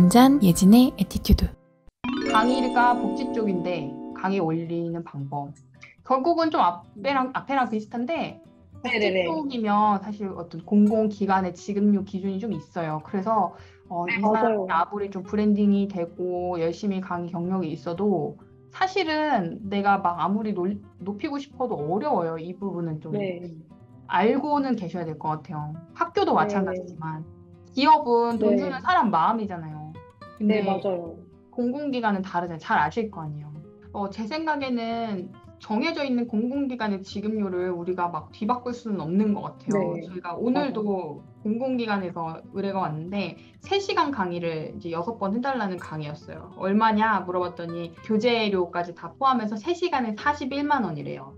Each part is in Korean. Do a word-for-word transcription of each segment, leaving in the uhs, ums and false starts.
한 잔 예진의 에티튜드. 강의가 복지 쪽인데 강의 올리는 방법. 결국은 좀 앞에랑 앞에랑 비슷한데 복지 네네네. 쪽이면 사실 어떤 공공기관의 지급료 기준이 좀 있어요. 그래서 어, 이 사람이 맞아요. 아무리 좀 브랜딩이 되고 열심히 강의 경력이 있어도 사실은 내가 막 아무리 놀- 높이고 싶어도 어려워요. 이 부분은 좀 네. 알고는 계셔야 될 것 같아요. 학교도 네. 마찬가지지만 기업은 돈 주는 네. 사람 마음이잖아요. 네, 근데 맞아요. 공공기관은 다르잖아요. 잘 아실 거 아니에요. 어, 제 생각에는 정해져 있는 공공기관의 지급료를 우리가 막 뒤바꿀 수는 없는 것 같아요. 네. 저희가 맞아요. 오늘도 공공기관에서 의뢰가 왔는데 세 시간 강의를 이제 여섯 번 해달라는 강의였어요. 얼마냐 물어봤더니 교재료까지 다 포함해서 세 시간에 사십일만 원이래요.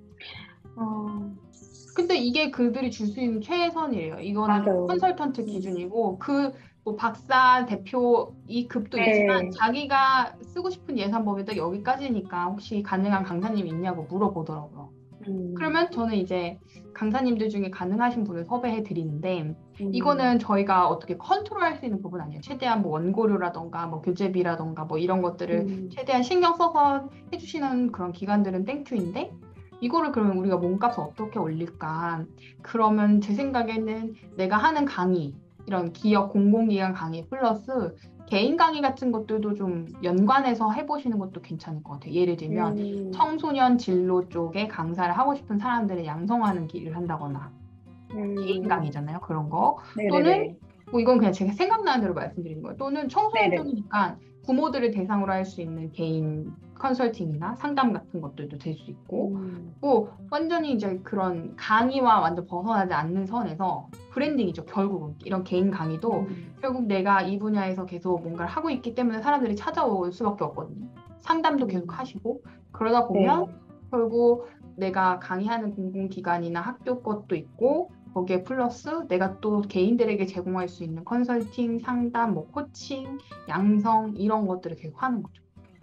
아, 근데 이게 그들이 줄 수 있는 최선이래요. 이거는 맞아요. 컨설턴트 음. 기준이고 그 뭐 박사 대표 이 급도 있지만 네. 자기가 쓰고 싶은 예산 범위도 여기까지니까 혹시 가능한 강사님 있냐고 물어보더라고요. 음. 그러면 저는 이제 강사님들 중에 가능하신 분을 섭외해 드리는데 음. 이거는 저희가 어떻게 컨트롤할 수 있는 부분 아니에요. 최대한 뭐 원고료라던가 뭐 교재비라던가 뭐 이런 것들을 음. 최대한 신경 써서 해주시는 그런 기관들은 땡큐인데 이거를 그러면 우리가 몸값을 어떻게 올릴까? 그러면 제 생각에는 내가 하는 강의, 이런 기업 공공기관 강의 플러스 개인 강의 같은 것들도 좀 연관해서 해보시는 것도 괜찮을 것 같아요. 예를 들면 음. 청소년 진로 쪽에 강사를 하고 싶은 사람들을 양성하는 길을 한다거나 개인 음. 강의잖아요. 그런 거. 또는 네네네. 뭐 이건 그냥 제가 생각나는 대로 말씀드리는 거예요. 또는 청소년 네네. 쪽이니까 부모들을 대상으로 할 수 있는 개인 컨설팅이나 상담 같은 것들도 될 수 있고 음. 뭐 완전히 이제 그런 강의와 완전 벗어나지 않는 선에서 브랜딩이죠. 결국은 이런 개인 강의도 음. 결국 내가 이 분야에서 계속 뭔가를 하고 있기 때문에 사람들이 찾아올 수밖에 없거든요. 상담도 계속 음. 하시고 그러다 네. 보면 결국 내가 강의하는 공공기관이나 학교 것도 있고 거기에 플러스 내가 또 개인들에게 제공할 수 있는 컨설팅, 상담, 뭐 코칭, 양성 이런 것들을 계속 하는 거죠.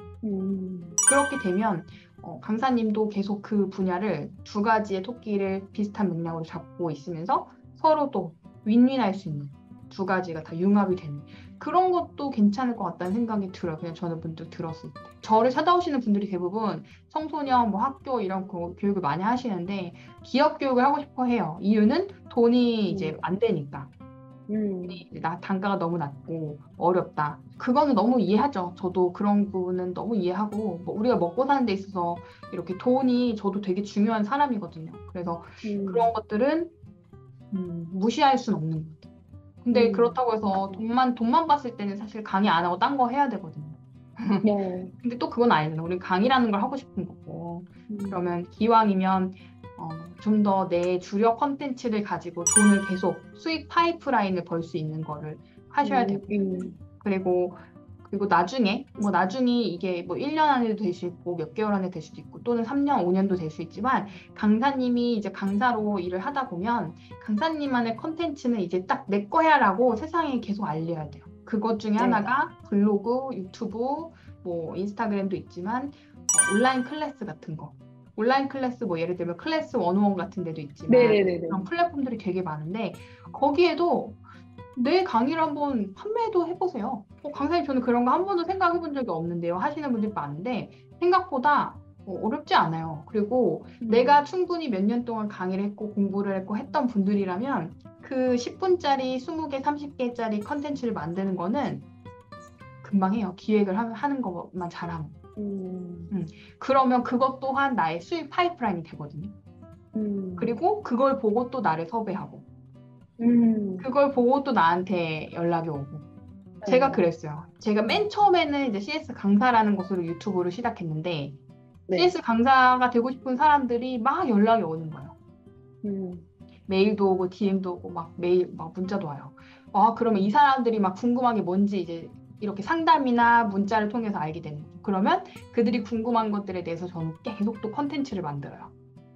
음. 그렇게 되면 어, 강사님도 계속 그 분야를 두 가지의 토끼를 비슷한 맥락으로 잡고 있으면서 서로 또 윈윈할 수 있는 두 가지가 다 융합이 되는 그런 것도 괜찮을 것 같다는 생각이 들어요. 그냥 저는 문득 들었을 때. 저를 찾아오시는 분들이 대부분 청소년, 뭐 학교 이런 거 교육을 많이 하시는데 기업 교육을 하고 싶어 해요. 이유는 돈이 이제 음. 안 되니까. 음. 나 단가가 너무 낮고 어렵다. 그거는 너무 이해하죠. 저도 그런 부분은 너무 이해하고 뭐 우리가 먹고 사는 데 있어서 이렇게 돈이 저도 되게 중요한 사람이거든요. 그래서 음. 그런 것들은 음, 무시할 수는 없는 것 같아요. 근데 음. 그렇다고 해서 돈만 돈만 봤을 때는 사실 강의 안 하고 딴 거 해야 되거든요. 네. 근데 또 그건 아니잖아. 우리 강의라는 걸 하고 싶은 거고. 음. 그러면 기왕이면 어, 좀 더 내 주력 컨텐츠를 가지고 돈을 계속 수익 파이프라인을 벌 수 있는 거를 하셔야 되고. 음. 그리고 그리고 나중에 뭐 나중에 이게 뭐 일 년 안에도 될 수 있고 몇 개월 안에 될 수도 있고 또는 삼 년, 오 년도 될 수 있지만 강사님이 이제 강사로 일을 하다 보면 강사님만의 컨텐츠는 이제 딱 내 거야라고 세상에 계속 알려야 돼요. 그것 중에 네. 하나가 블로그, 유튜브, 뭐 인스타그램도 있지만 어, 온라인 클래스 같은 거. 온라인 클래스 뭐 예를 들면 클래스 백일 같은 데도 있지만 네네네네. 그런 플랫폼들이 되게 많은데 거기에도 내 강의를 한번 판매도 해보세요. 어, 강사님 저는 그런 거 한 번도 생각해 본 적이 없는데요. 하시는 분들이 많은데 생각보다 어, 어렵지 않아요. 그리고 음. 내가 충분히 몇 년 동안 강의를 했고 공부를 했고 했던 분들이라면 그 십 분짜리, 이십 개, 삼십 개짜리 컨텐츠를 만드는 거는 금방 해요. 기획을 하, 하는 것만 잘하면. 음. 음. 그러면 그것 또한 나의 수익 파이프라인이 되거든요. 음. 그리고 그걸 보고 또 나를 섭외하고 음. 그걸 보고 또 나한테 연락이 오고 제가 네. 그랬어요. 제가 맨 처음에는 이제 씨에스 강사라는 것으로 유튜브를 시작했는데 네. 씨에스 강사가 되고 싶은 사람들이 막 연락이 오는 거예요. 음. 메일도 오고 디엠도 오고 막 메일 막 문자도 와요. 아 그러면 이 사람들이 막 궁금한 게 뭔지 이제 이렇게 상담이나 문자를 통해서 알게 되는 거죠. 그러면 그들이 궁금한 것들에 대해서 저는 계속 또 컨텐츠를 만들어요.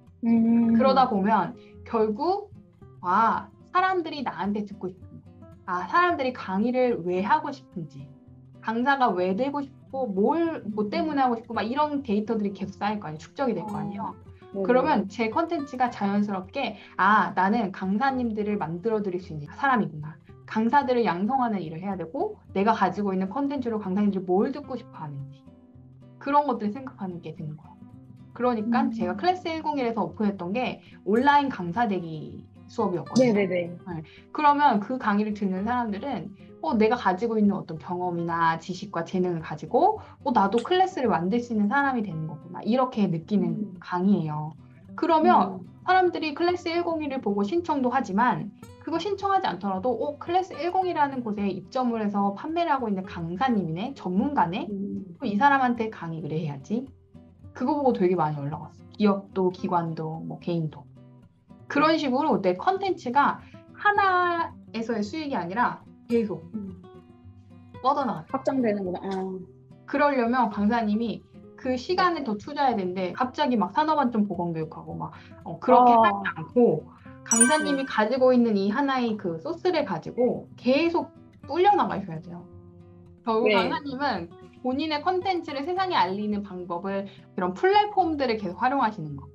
음. 그러다 보면 결국 아 사람들이 나한테 듣고 싶은 거. 아 사람들이 강의를 왜 하고 싶은지 강사가 왜 되고 싶고 뭘 뭐 때문에 하고 싶고 막 이런 데이터들이 계속 쌓일 거 아니에요. 축적이 될 거 아니에요. 네네. 그러면 제 컨텐츠가 자연스럽게 아 나는 강사님들을 만들어 드릴 수 있는 사람이구나. 강사들을 양성하는 일을 해야 되고 내가 가지고 있는 컨텐츠로 강사님들이 뭘 듣고 싶어 하는지 그런 것들을 생각하는 게 되는 거예요. 그러니까 음. 제가 클래스 백일에서 오픈했던 게 온라인 강사 되기 수업이었거든요. 네네네. 네. 그러면 그 강의를 듣는 사람들은 어, 내가 가지고 있는 어떤 경험이나 지식과 재능을 가지고 어, 나도 클래스를 만들 수 있는 사람이 되는 거구나 이렇게 느끼는 음. 강의예요. 그러면 음. 사람들이 클래스 백일을 보고 신청도 하지만 그거 신청하지 않더라도 어, 클래스 백이라는 곳에 입점을 해서 판매를 하고 있는 강사님이네, 전문가네. 음. 이 사람한테 강의를 해야지. 그거 보고 되게 많이 연락 왔어요. 기업도, 기관도, 뭐 개인도. 그런 식으로 내 컨텐츠가 하나에서의 수익이 아니라 계속 음. 뻗어나가요. 확장되는구나. 아. 그러려면 강사님이 그 시간을 더 투자해야 되는데 갑자기 막 산업안전 보건교육하고 막 어, 그렇게 아. 하지 않고 강사님이 네. 가지고 있는 이 하나의 그 소스를 가지고 계속 불려나가셔야 돼요. 결국 네. 강사님은 본인의 컨텐츠를 세상에 알리는 방법을 그런 플랫폼들을 계속 활용하시는 거.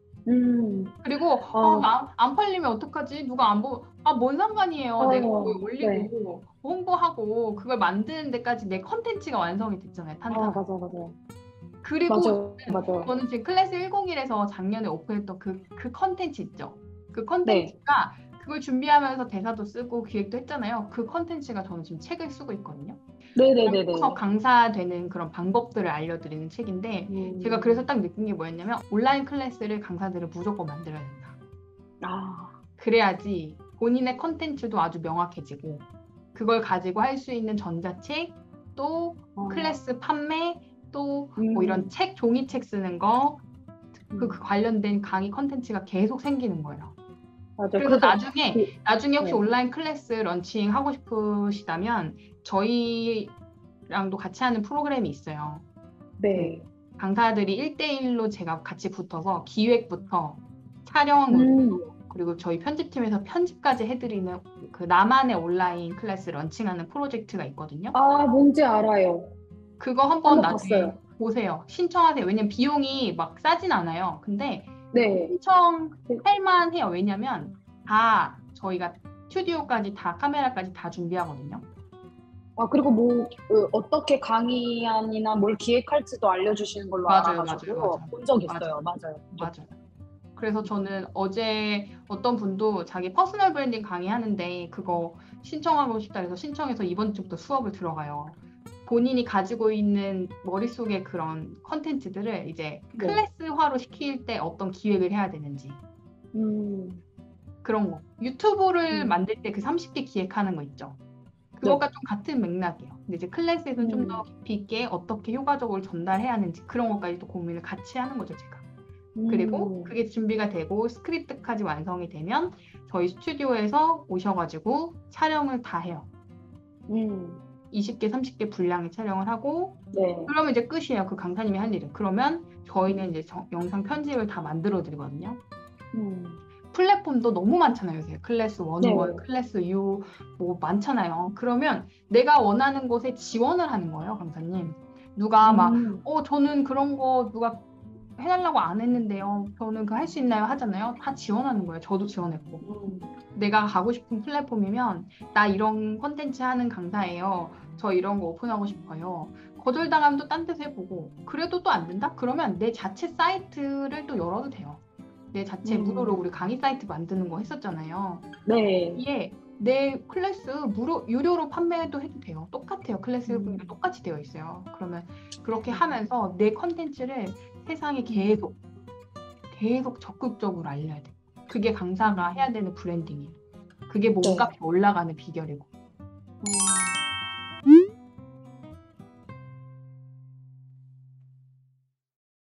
음. 그리고 아. 어, 나, 안 팔리면 어떡하지? 누가 안 보? 아, 뭔 상관이에요. 어, 내가 그걸 올리고 네. 홍보하고 그걸 만드는 데까지 내 컨텐츠가 완성이 됐잖아요. 아, 탄탄하게. 맞아, 맞아. 그리고 맞아요, 저는, 맞아요. 저는 지금 클래스 백일에서 작년에 오픈했던 그, 그 컨텐츠 있죠. 그 컨텐츠가 네. 그걸 준비하면서 대사도 쓰고 기획도 했잖아요. 그 컨텐츠가 저는 지금 책을 쓰고 있거든요. 네네네네. 그래서 강사 되는 그런 방법들을 알려드리는 책인데 음. 제가 그래서 딱 느낀 게 뭐였냐면 온라인 클래스를 강사들은 무조건 만들어야 된다. 아. 그래야지 본인의 컨텐츠도 아주 명확해지고 그걸 가지고 할 수 있는 전자책 또 어. 클래스 판매 또 음. 뭐 이런 책 종이책 쓰는 거 그 음. 관련된 강의 컨텐츠가 계속 생기는 거예요. 맞아요. 그래서 그래서 나중에 그, 나중에 혹시 네. 온라인 클래스 런칭 하고 싶으시다면 저희랑도 같이 하는 프로그램이 있어요. 네. 그 강사들이 일 대일로 제가 같이 붙어서 기획부터 촬영 음. 그리고 저희 편집팀에서 편집까지 해드리는 그 나만의 온라인 클래스 런칭하는 프로젝트가 있거든요. 아, 뭔지 알아요. 그거 한번 한번 나중에 봤어요. 보세요. 신청하세요. 왜냐면 비용이 막 싸진 않아요. 근데 네. 신청할 만해요. 왜냐면 다 저희가 스튜디오까지 다 카메라까지 다 준비하거든요. 아, 그리고 뭐 그, 어떻게 강의안이나 뭘 기획할지도 알려주시는 걸로 맞아요, 알아가지고 맞아요, 맞아요. 본 적 있어요. 맞아요. 맞아요. 맞아요. 그래서 저는 어제 어떤 분도 자기 퍼스널 브랜딩 강의하는데 그거 신청하고 싶다 해서 신청해서 이번 주부터 수업을 들어가요. 본인이 가지고 있는 머릿속에 그런 컨텐츠들을 이제 네. 클래스화로 시킬 때 어떤 기획을 해야 되는지 음. 그런 거. 유튜브를 음. 만들 때 그 서른 개 기획하는 거 있죠. 그것과 네. 좀 같은 맥락이에요. 근데 이제 클래스에서는 좀 더 음. 깊이 있게 어떻게 효과적으로 전달해야 하는지 그런 것까지 또 고민을 같이 하는 거죠, 제가. 그리고 음. 그게 준비가 되고 스크립트까지 완성이 되면 저희 스튜디오에서 오셔가지고 촬영을 다 해요. 음. 이십 개, 삼십 개 분량의 촬영을 하고 네. 그러면 이제 끝이에요. 그 강사님이 할 일은. 그러면 저희는 이제 저, 영상 편집을 다 만들어 드리거든요. 음. 플랫폼도 너무 많잖아요. 요새 클래스 일, 네. 일, 클래스 유, 뭐 많잖아요. 그러면 내가 원하는 곳에 지원을 하는 거예요, 강사님. 누가 막, 음. 어, 저는 그런 거 누가 해달라고 안 했는데요. 저는 그 할 수 있나요? 하잖아요. 다 지원하는 거예요. 저도 지원했고. 음. 내가 가고 싶은 플랫폼이면 나 이런 콘텐츠 하는 강사예요. 저 이런 거 오픈하고 싶어요. 거절당하면 또 딴 데서 해보고 그래도 또 안 된다? 그러면 내 자체 사이트를 또 열어도 돼요. 내 자체 음. 무료로 우리 강의 사이트 만드는 거 했었잖아요. 네. 이게 내 클래스 무료 유료로 판매도 해도 돼요. 똑같아요. 클래스 음. 똑같이 되어 있어요. 그러면 그렇게 하면서 내 컨텐츠를 세상에 계속 계속 적극적으로 알려야 돼. 그게 강사가 해야 되는 브랜딩이에요. 그게 몸값이 네. 올라가는 비결이고. 음.